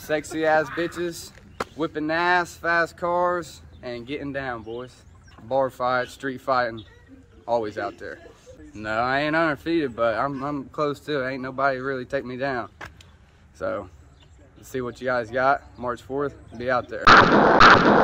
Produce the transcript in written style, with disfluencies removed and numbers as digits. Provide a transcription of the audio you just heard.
Sexy ass bitches, whipping ass, fast cars, and getting down, boys. Bar fight, street fighting, always out there. No, I ain't undefeated, but I'm close to it. Ain't nobody really take me down. So, let's see what you guys got. March 4th, be out there.